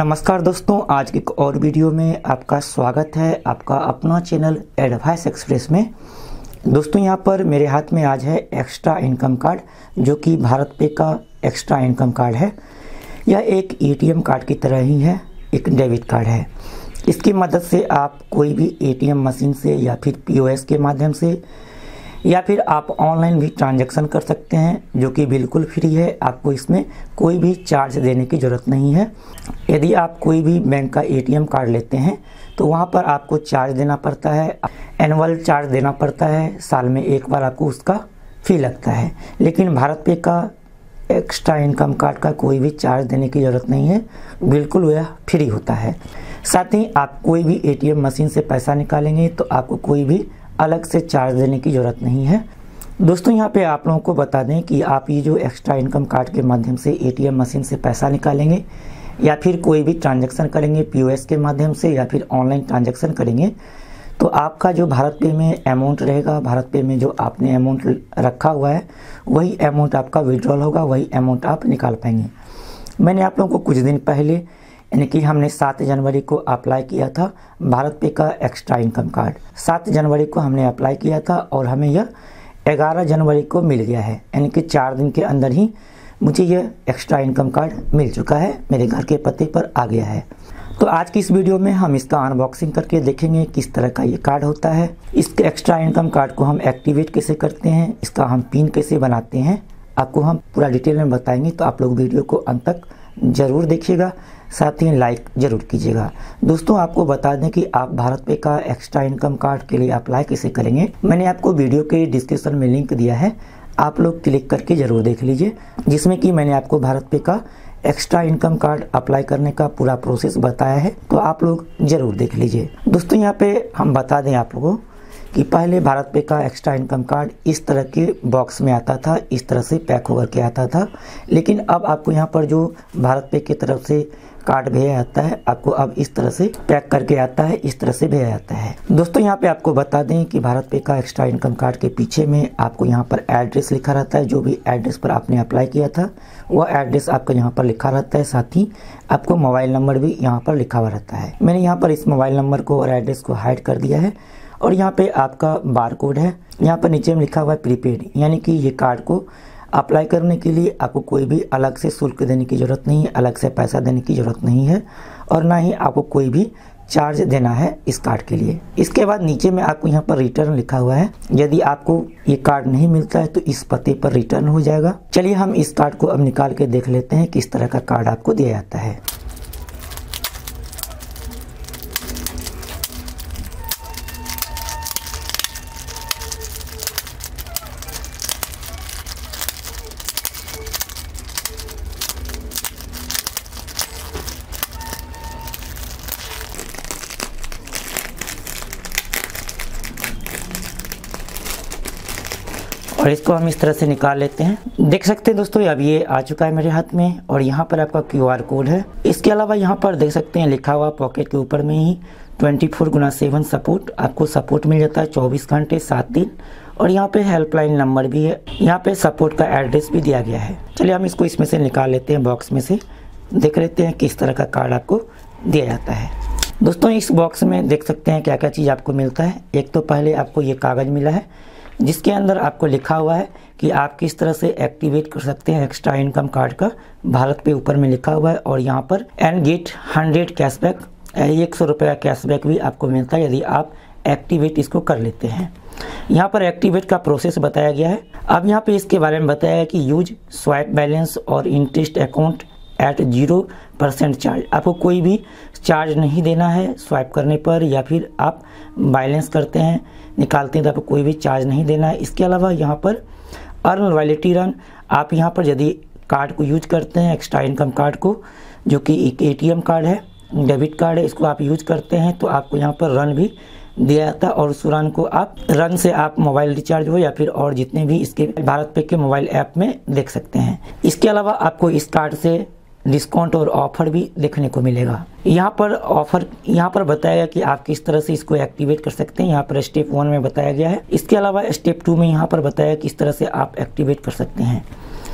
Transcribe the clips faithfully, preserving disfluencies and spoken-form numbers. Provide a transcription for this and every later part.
नमस्कार दोस्तों, आज की एक और वीडियो में आपका स्वागत है। आपका अपना चैनल एडवाइस एक्सप्रेस में। दोस्तों यहाँ पर मेरे हाथ में आज है एक्स्ट्रा इनकम कार्ड, जो कि भारत पे का एक्स्ट्रा इनकम कार्ड है। यह एक एटीएम कार्ड की तरह ही है, एक डेबिट कार्ड है। इसकी मदद से आप कोई भी एटीएम मशीन से या फिर पीओएस के माध्यम से या फिर आप ऑनलाइन भी ट्रांजैक्शन कर सकते हैं, जो कि बिल्कुल फ्री है। आपको इसमें कोई भी चार्ज देने की ज़रूरत नहीं है। यदि आप कोई भी बैंक का एटीएम कार्ड लेते हैं तो वहाँ पर आपको चार्ज देना पड़ता है, एनुअल चार्ज देना पड़ता है। साल में एक बार आपको उसका फी लगता है। लेकिन भारत पे का एक्स्ट्रा इनकम कार्ड का कोई भी चार्ज देने की ज़रूरत नहीं है, बिल्कुल वह फ्री होता है। साथ ही आप कोई भी एटीएम मशीन से पैसा निकालेंगे तो आपको कोई भी अलग से चार्ज देने की ज़रूरत नहीं है। दोस्तों यहाँ पे आप लोगों को बता दें कि आप ये जो एक्स्ट्रा इनकम कार्ड के माध्यम से एटीएम मशीन से पैसा निकालेंगे या फिर कोई भी ट्रांजैक्शन करेंगे पीओएस के माध्यम से या फिर ऑनलाइन ट्रांजैक्शन करेंगे, तो आपका जो भारत पे में अमाउंट रहेगा, भारत पे में जो आपने अमाउंट रखा हुआ है वही अमाउंट आपका विड्रॉल होगा, वही अमाउंट आप निकाल पाएंगे। मैंने आप लोगों को कुछ दिन पहले यानी कि हमने सात जनवरी को अप्लाई किया था भारत पे का एक्स्ट्रा इनकम कार्ड। सात जनवरी को हमने अप्लाई किया था और हमें यह ग्यारह जनवरी को मिल गया है, यानी कि चार दिन के अंदर ही मुझे यह एक्स्ट्रा इनकम कार्ड मिल चुका है, मेरे घर के पते पर आ गया है। तो आज की इस वीडियो में हम इसका अनबॉक्सिंग करके देखेंगे किस तरह का ये कार्ड होता है, इस एक्स्ट्रा इनकम कार्ड को हम एक्टिवेट कैसे करते हैं, इसका हम पिन कैसे बनाते हैं, आपको हम पूरा डिटेल में बताएंगे। तो आप लोग वीडियो को अंत तक ज़रूर देखिएगा, साथ ही लाइक ज़रूर कीजिएगा। दोस्तों आपको बता दें कि आप भारत पे का एक्स्ट्रा इनकम कार्ड के लिए अप्लाई कैसे करेंगे। मैंने आपको वीडियो के डिस्क्रिप्शन में लिंक दिया है, आप लोग क्लिक करके ज़रूर देख लीजिए, जिसमें कि मैंने आपको भारत पे का एक्स्ट्रा इनकम कार्ड अप्लाई करने का पूरा प्रोसेस बताया है, तो आप लोग ज़रूर देख लीजिए। दोस्तों यहाँ पे हम बता दें आप लोगों कि पहले भारत पे का एक्स्ट्रा इनकम कार्ड इस तरह के बॉक्स में आता था, इस तरह से पैक होकर के आता था। लेकिन अब आपको यहाँ पर जो भारत पे की तरफ से कार्ड भेजा जाता है, आपको अब इस तरह से पैक करके आता है, इस तरह से भेजा जाता है। दोस्तों यहाँ पे आपको बता दें कि भारत पे का एक्स्ट्रा इनकम कार्ड के पीछे में आपको यहाँ पर एड्रेस लिखा रहता है। जो भी एड्रेस पर आपने अप्लाई किया था वह एड्रेस आपका यहाँ पर लिखा रहता है, साथ ही आपको मोबाइल नंबर भी यहाँ पर लिखा हुआ रहता है। मैंने यहाँ पर इस मोबाइल नंबर को और एड्रेस को हाइड कर दिया है और यहाँ पे आपका बार कोड है। यहाँ पर नीचे में लिखा हुआ है प्रीपेड, यानी कि ये कार्ड को अप्लाई करने के लिए आपको कोई भी अलग से शुल्क देने की ज़रूरत नहीं है, अलग से पैसा देने की ज़रूरत नहीं है और ना ही आपको कोई भी चार्ज देना है इस कार्ड के लिए। इसके बाद नीचे में आपको यहाँ पर रिटर्न लिखा हुआ है। यदि आपको ये कार्ड नहीं मिलता है तो इस पते पर रिटर्न हो जाएगा। चलिए हम इस कार्ड को अब निकाल के देख लेते हैं किस तरह का कार्ड आपको दिया जाता है। और इसको हम इस तरह से निकाल लेते हैं। देख सकते हैं दोस्तों, अब ये आ चुका है मेरे हाथ में और यहाँ पर आपका क्यू आर कोड है। इसके अलावा यहाँ पर देख सकते हैं लिखा हुआ पॉकेट के ऊपर में ही ट्वेंटी फोर गुना सेवन सपोर्ट, आपको सपोर्ट मिल जाता है चौबीस घंटे सात दिन। और यहाँ पे हेल्पलाइन नंबर भी है, यहाँ पे सपोर्ट का एड्रेस भी दिया गया है। चलिए हम इसको इसमें से निकाल लेते हैं, बॉक्स में से देख लेते हैं किस तरह का कार्ड आपको दिया जाता है। दोस्तों इस बॉक्स में देख सकते हैं क्या क्या चीज़ आपको मिलता है। एक तो पहले आपको ये कागज़ मिला है जिसके अंदर आपको लिखा हुआ है कि आप किस तरह से एक्टिवेट कर सकते हैं एक्स्ट्रा इनकम कार्ड का। भारत पे ऊपर में लिखा हुआ है और यहाँ पर एंड गेट हंड्रेड कैशबैक, एक सौ रुपये का कैशबैक भी आपको मिलता है यदि आप एक्टिवेट इसको कर लेते हैं। यहाँ पर एक्टिवेट का प्रोसेस बताया गया है। अब यहाँ पे इसके बारे में बताया है कि यूज स्वाइप बैलेंस और interest account at zero percent charge. आपको कोई भी चार्ज नहीं देना है स्वाइप करने पर, या फिर आप बैलेंस करते हैं निकालते हैं तो आपको कोई भी चार्ज नहीं देना है। इसके अलावा यहाँ पर अर्न रॉयल्टी रन, आप यहाँ पर यदि कार्ड को यूज करते हैं एक्स्ट्रा इनकम कार्ड को, जो कि एक एटीएम कार्ड है, डेबिट कार्ड है, इसको आप यूज करते हैं तो आपको यहाँ पर रन भी दिया जाता है और उस रन को आप रन से आप मोबाइल रिचार्ज हो या फिर और जितने भी इसके भारत पे के मोबाइल ऐप में देख सकते हैं। इसके अलावा आपको इस कार्ड से डिस्काउंट और ऑफर भी देखने को मिलेगा। यहाँ पर ऑफर यहाँ पर बताया गया कि आप किस तरह से इसको एक्टिवेट कर सकते हैं। यहाँ पर स्टेप वन में बताया गया है। इसके अलावा स्टेप टू में यहाँ पर बताया किस तरह से आप एक्टिवेट कर सकते हैं।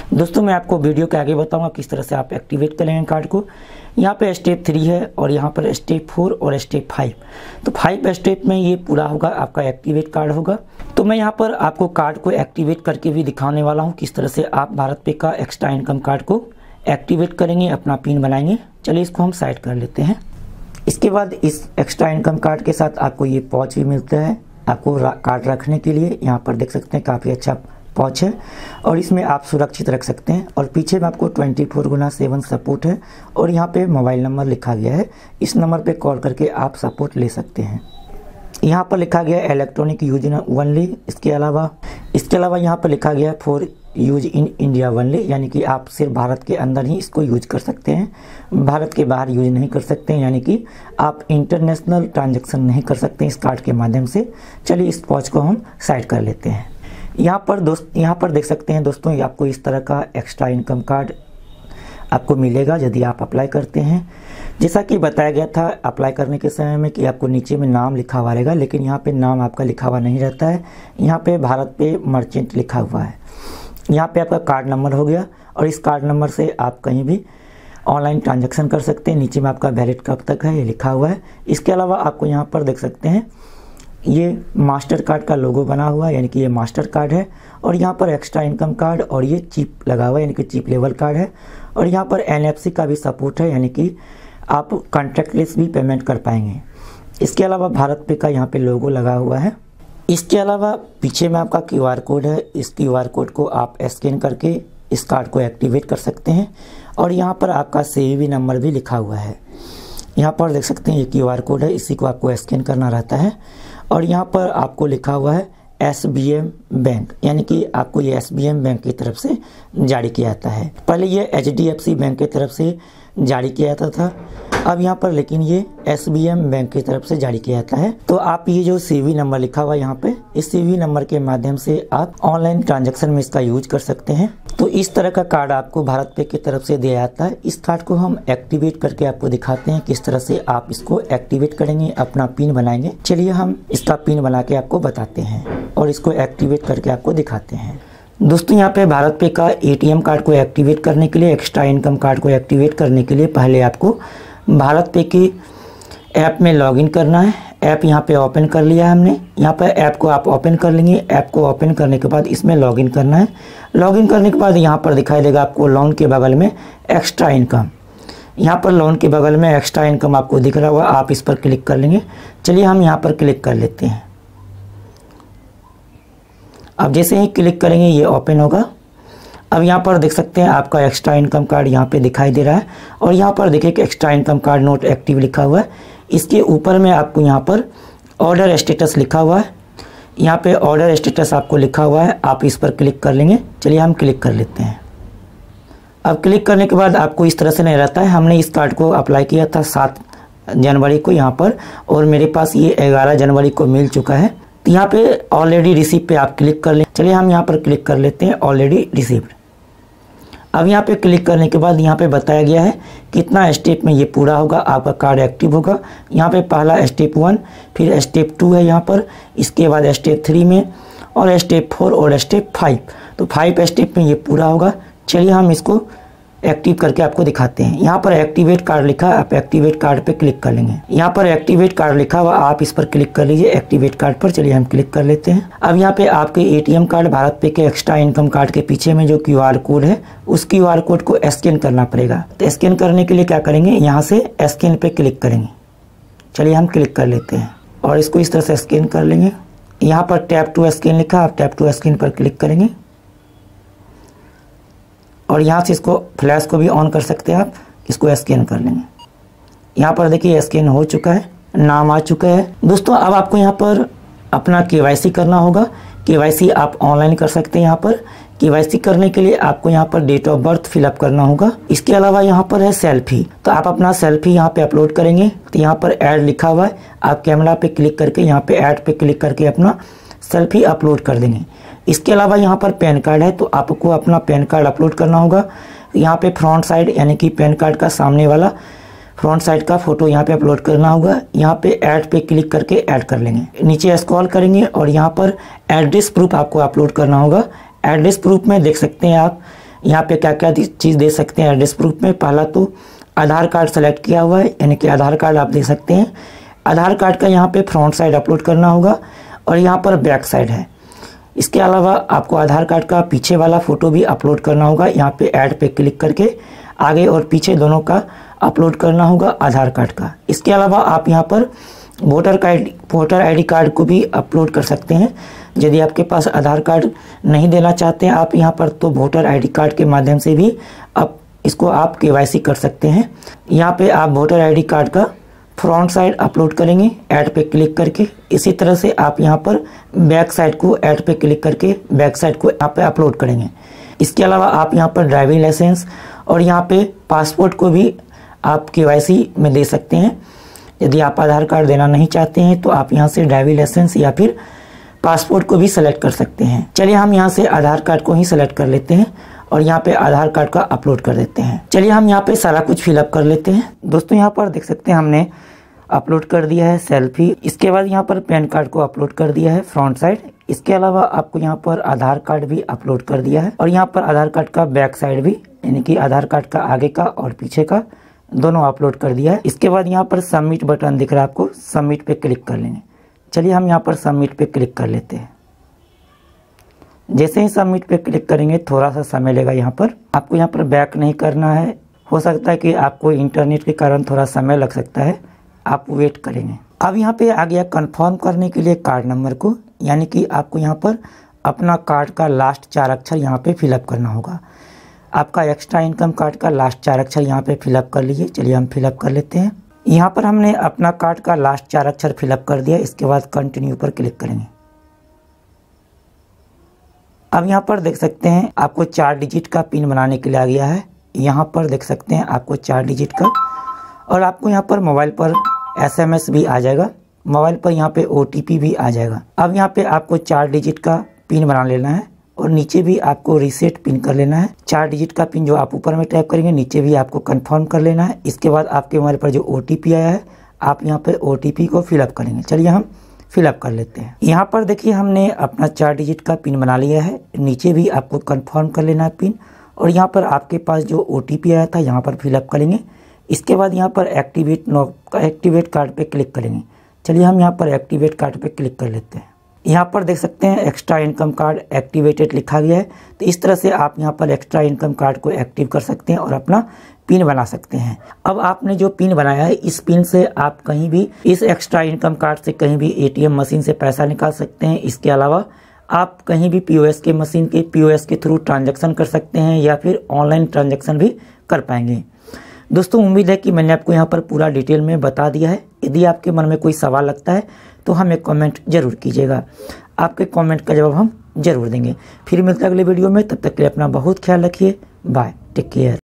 दोस्तों मैं आपको वीडियो के आगे बताऊंगा किस तरह से आप एक्टिवेट करेंगे कार्ड को। यहाँ पे स्टेप थ्री है और यहाँ पर स्टेप फोर और स्टेप फाइव। तो फाइव स्टेप में ये पूरा होगा, आपका एक्टिवेट कार्ड होगा। तो मैं यहाँ पर आपको कार्ड को एक्टिवेट करके भी दिखाने वाला हूँ किस तरह से आप भारत पे का एक्स्ट्रा इनकम कार्ड को एक्टिवेट करेंगे, अपना पिन बनाएंगे। चलिए इसको हम साइड कर लेते हैं। इसके बाद इस एक्स्ट्रा इनकम कार्ड के साथ आपको ये पॉच भी मिलता है आपको कार्ड रखने के लिए। यहाँ पर देख सकते हैं काफ़ी अच्छा पॉच है और इसमें आप सुरक्षित रख सकते हैं। और पीछे में आपको ट्वेंटी फोर गुना सेवन सपोर्ट है और यहाँ पे मोबाइल नंबर लिखा गया है, इस नंबर पे कॉल करके आप सपोर्ट ले सकते हैं। यहाँ पर लिखा गया है इलेक्ट्रॉनिक यूज ओनली। इसके अलावा इसके अलावा यहाँ पर लिखा गया है for use in India only, यानी कि आप सिर्फ भारत के अंदर ही इसको यूज कर सकते हैं, भारत के बाहर यूज नहीं कर सकते हैं, यानी कि आप इंटरनेशनल ट्रांजैक्शन नहीं कर सकते इस कार्ड के माध्यम से। चलिए इस पॉच को हम साइड कर लेते हैं। यहाँ पर दोस्त यहाँ पर देख सकते हैं दोस्तों, ये आपको इस तरह का एक्स्ट्रा इनकम कार्ड आपको मिलेगा यदि आप अप्लाई करते हैं। जैसा कि बताया गया था अप्लाई करने के समय में कि आपको नीचे में नाम लिखा हुआ रहेगा, लेकिन यहाँ पे नाम आपका लिखा हुआ नहीं रहता है। यहाँ पे भारत पे मर्चेंट लिखा हुआ है। यहाँ पे आपका कार्ड नंबर हो गया और इस कार्ड नंबर से आप कहीं भी ऑनलाइन ट्रांजैक्शन कर सकते हैं। नीचे में आपका वैलिड कब तक है ये लिखा हुआ है। इसके अलावा आपको यहाँ पर देख सकते हैं ये मास्टर कार्ड का लोगो बना हुआ है, यानी कि ये मास्टर कार्ड है। और यहाँ पर एक्स्ट्रा इनकम कार्ड और ये चिप लगा हुआ है, यानी कि चिप लेवल कार्ड है। और यहाँ पर एन एफ सी का भी सपोर्ट है, यानी कि आप कॉन्टैक्टलेस भी पेमेंट कर पाएंगे। इसके अलावा भारत पे का यहाँ पे लोगो लगा हुआ है। इसके अलावा पीछे में आपका क्यू आर कोड है, इस क्यू आर कोड को आप स्कैन करके इस कार्ड को एक्टिवेट कर सकते हैं। और यहाँ पर आपका सी वी वी नंबर भी लिखा हुआ है। यहाँ पर देख सकते हैं ये क्यू आर कोड है, इसी को आपको स्कैन करना रहता है। और यहाँ पर आपको लिखा हुआ है एस बी एम बैंक, यानी कि आपको ये एस बी एम बैंक की तरफ से जारी किया जाता है। पहले ये H D F C bank की तरफ से जारी किया जाता था, अब यहाँ पर लेकिन ये एस बी एम बैंक की तरफ से जारी किया जाता है। तो आप ये जो सी वी नंबर लिखा हुआ है यहाँ पे, इस सी वी नंबर के माध्यम से आप ऑनलाइन ट्रांजैक्शन में इसका यूज कर सकते हैं। तो इस तरह का कार्ड आपको भारत पे की तरफ से दिया जाता है। इस कार्ड को हम एक्टिवेट करके आपको दिखाते हैं किस तरह से आप इसको एक्टिवेट करेंगे, अपना पिन बनाएंगे। चलिए हम इसका पिन बना के आपको बताते हैं और इसको एक्टिवेट करके आपको दिखाते हैं। दोस्तों यहाँ पे भारत पे का ए टी एम कार्ड को एक्टिवेट करने के लिए, एक्स्ट्रा इनकम कार्ड को एक्टिवेट करने के लिए पहले आपको भारत पे की ऐप में लॉगिन करना है। ऐप यहाँ पे ओपन कर लिया है हमने। यहाँ पर ऐप को आप ओपन कर लेंगे। ऐप को ओपन करने के बाद इसमें लॉगिन करना है। लॉगिन करने के बाद यहाँ पर दिखाई देगा आपको लोन के बगल में एक्स्ट्रा इनकम। यहाँ पर लोन के बगल में एक्स्ट्रा इनकम आपको दिख रहा होगा, आप इस पर क्लिक कर लेंगे। चलिए हम यहाँ पर क्लिक कर लेते हैं। अब जैसे ही क्लिक करेंगे ये ओपन होगा। अब यहाँ पर देख सकते हैं आपका एक्स्ट्रा इनकम कार्ड यहाँ पे दिखाई दे रहा है और यहाँ पर देखिए कि extra income card not active लिखा हुआ है। इसके ऊपर में आपको यहाँ पर ऑर्डर स्टेटस लिखा हुआ है। यहाँ पे ऑर्डर स्टेटस आपको लिखा हुआ है, आप इस पर क्लिक कर लेंगे। चलिए हम क्लिक कर लेते हैं। अब क्लिक करने के बाद आपको इस तरह से नहीं रहता है। हमने इस कार्ड को अप्लाई किया था सात जनवरी को यहाँ पर, और मेरे पास ये ग्यारह जनवरी को मिल चुका है। तो यहाँ पे ऑलरेडी रिसीव पे आप क्लिक कर लें। चलिए हम यहाँ पर क्लिक कर लेते हैं ऑलरेडी रिसीव्ड। अब यहाँ पे क्लिक करने के बाद यहाँ पे बताया गया है कितना स्टेप में ये पूरा होगा, आपका कार्ड एक्टिव होगा। यहाँ पे पहला स्टेप वन, फिर स्टेप टू है यहाँ पर, इसके बाद स्टेप थ्री में, और स्टेप फोर और स्टेप फाइव। तो फाइव स्टेप में ये पूरा होगा। चलिए हम इसको एक्टिव करके आपको दिखाते हैं। यहाँ पर एक्टिवेट कार्ड लिखा है, आप एक्टिवेट कार्ड पे क्लिक कर लेंगे। यहाँ पर एक्टिवेट कार्ड लिखा हुआ, आप इस पर क्लिक कर लीजिए एक्टिवेट कार्ड पर। चलिए हम क्लिक कर लेते हैं। अब यहाँ पे आपके A T M card BharatPe के एक्स्ट्रा इनकम कार्ड के पीछे में जो क्यू आर कोड है, उस क्यू आर कोड को स्कैन करना पड़ेगा। तो स्कैन करने के लिए क्या करेंगे, यहाँ से स्कैन पे क्लिक करेंगे। चलिए हम क्लिक कर लेते हैं और इसको इस तरह से स्कैन कर लेंगे। यहाँ पर टैप टू स्कैन लिखा, आप टैप टू स्कैन पर क्लिक करेंगे और यहाँ से इसको फ्लैश को भी ऑन कर सकते हैं। आप इसको स्कैन कर लेंगे। यहाँ पर देखिए स्कैन हो चुका है, नाम आ चुका है। दोस्तों अब आपको यहाँ पर अपना के वाई सी करना होगा। के वाई सी आप ऑनलाइन कर सकते हैं। यहाँ पर के वाई सी करने के लिए आपको यहाँ पर डेट ऑफ बर्थ फिलअप करना होगा। इसके अलावा यहाँ पर है सेल्फी, तो आप अपना सेल्फी यहाँ पे अपलोड करेंगे। तो यहाँ पर ऐड लिखा हुआ है, आप कैमरा पे क्लिक करके यहाँ पे ऐड पे क्लिक करके अपना सेल्फी अपलोड कर देंगे। इसके अलावा यहाँ पर पैन कार्ड है, तो आपको अपना पैन कार्ड अपलोड करना होगा। यहाँ पे फ्रंट साइड यानी कि पैन कार्ड का सामने वाला फ्रंट साइड का फोटो यहाँ पे अपलोड करना होगा। यहाँ पे ऐड पे क्लिक करके ऐड कर लेंगे। नीचे स्क्रॉल करेंगे और यहाँ पर एड्रेस प्रूफ आपको अपलोड करना होगा। एड्रेस प्रूफ में देख सकते हैं आप यहाँ पे क्या क्या चीज़ दे सकते हैं एड्रेस प्रूफ में। पहला तो आधार कार्ड सेलेक्ट किया हुआ है, यानी कि आधार कार्ड आप दे सकते हैं। आधार कार्ड का यहाँ पे फ्रंट साइड अपलोड करना होगा और यहाँ पर बैक साइड है। इसके अलावा आपको आधार कार्ड का पीछे वाला फ़ोटो भी अपलोड करना होगा। यहाँ पे ऐड पे क्लिक करके आगे और पीछे दोनों का अपलोड करना होगा आधार कार्ड का। इसके अलावा आप यहाँ पर voter card voter ID card को भी अपलोड कर सकते हैं। यदि आपके पास आधार कार्ड नहीं देना चाहते हैं आप यहाँ पर, तो वोटर आईडी कार्ड के माध्यम से भी आप इसको आप केवाईसी कर सकते हैं। यहाँ पे आप वोटर आईडी कार्ड का फ्रंट साइड अपलोड करेंगे ऐड पे क्लिक करके। इसी तरह से आप यहाँ पर बैक साइड को ऐड पे क्लिक करके बैक साइड को यहाँ पे अपलोड करेंगे। इसके अलावा आप यहाँ पर ड्राइविंग लाइसेंस और यहाँ पे पासपोर्ट को भी आप केवाईसी में दे सकते हैं। यदि आप आधार कार्ड देना नहीं चाहते हैं तो आप यहाँ से ड्राइविंग लाइसेंस या फिर पासपोर्ट को भी सेलेक्ट कर सकते हैं। चलिए हम यहाँ से आधार कार्ड को ही सेलेक्ट कर लेते हैं और यहाँ पे आधार कार्ड का अपलोड कर देते हैं। चलिए हम यहाँ पे सारा कुछ फिलअप कर लेते हैं। दोस्तों यहाँ पर देख सकते हैं हमने अपलोड कर दिया है सेल्फी। इसके बाद यहाँ पर पैन कार्ड को अपलोड कर दिया है फ्रंट साइड। इसके अलावा आपको यहाँ पर आधार कार्ड भी अपलोड कर दिया है और यहाँ पर आधार कार्ड का बैक साइड भी, यानी कि आधार कार्ड का आगे का और पीछे का दोनों अपलोड कर दिया है। इसके बाद यहाँ पर सबमिट बटन दिख रहा है आपको, सबमिट पे क्लिक कर लेंगे। चलिए हम यहाँ पर सबमिट पे क्लिक कर लेते हैं। जैसे ही सबमिट पे क्लिक करेंगे थोड़ा सा समय लेगा। यहाँ पर आपको यहाँ पर बैक नहीं करना है। हो सकता है कि आपको इंटरनेट के कारण थोड़ा समय लग सकता है, आप वेट करेंगे। अब यहाँ पे आ गया कंफर्म करने के लिए कार्ड नंबर को, यानी कि आपको यहाँ पर अपना कार्ड का लास्ट चार अक्षर यहाँ पे फिलअप करना होगा। आपका एक्स्ट्रा इनकम कार्ड का लास्ट चार अक्षर यहाँ पे फिलअप कर लीजिए। चलिए हम फिलअप कर लेते हैं। यहाँ पर हमने अपना कार्ड का लास्ट चार अक्षर फिलअप कर दिया। इसके बाद कंटिन्यू पर क्लिक करेंगे। अब यहाँ पर देख सकते हैं आपको चार डिजिट का पिन बनाने के लिए आ गया है। यहाँ पर देख सकते हैं आपको चार डिजिट का, और आपको यहाँ पर मोबाइल पर एसएमएस भी आ जाएगा, मोबाइल पर यहाँ पे ओटीपी भी आ जाएगा। अब यहाँ पे आपको चार डिजिट का पिन बना लेना है और नीचे भी आपको रीसेट पिन कर लेना है। चार डिजिट का पिन जो आप ऊपर में टाइप करेंगे नीचे भी आपको कंफर्म कर लेना है। इसके बाद आपके मोबाइल पर जो ओटीपी आया है आप यहाँ पर ओटीपी को फिलअप करेंगे। चलिए हम फिलअप कर लेते हैं। यहाँ पर देखिए हमने अपना चार डिजिट का पिन बना लिया है। नीचे भी आपको कंफर्म कर लेना है पिन, और यहाँ पर आपके पास जो ओटीपी आया था यहाँ पर फिलअप करेंगे। इसके बाद यहाँ पर एक्टिवेट नो एक्टिवेट कार्ड पे क्लिक करेंगे। चलिए हम यहाँ पर एक्टिवेट कार्ड पे क्लिक कर लेते हैं। यहाँ पर देख सकते हैं एक्स्ट्रा इनकम कार्ड एक्टिवेटेड लिखा गया है। तो इस तरह से आप यहाँ पर एक्स्ट्रा इनकम कार्ड को एक्टिव कर सकते हैं और अपना पिन बना सकते हैं। अब आपने जो पिन बनाया है इस पिन से आप कहीं भी इस एक्स्ट्रा इनकम कार्ड से कहीं भी एटीएम मशीन से पैसा निकाल सकते हैं। इसके अलावा आप कहीं भी पीओएस के मशीन के पीओएस के थ्रू ट्रांजैक्शन कर सकते हैं या फिर ऑनलाइन ट्रांजैक्शन भी कर पाएंगे। दोस्तों उम्मीद है कि मैंने आपको यहाँ पर पूरा डिटेल में बता दिया है। यदि आपके मन में कोई सवाल लगता है तो हमें कमेंट जरूर कीजिएगा, आपके कमेंट का जवाब हम जरूर देंगे। फिर मिलते हैं अगले वीडियो में, तब तक के लिए अपना बहुत ख्याल रखिए। Bye, take care.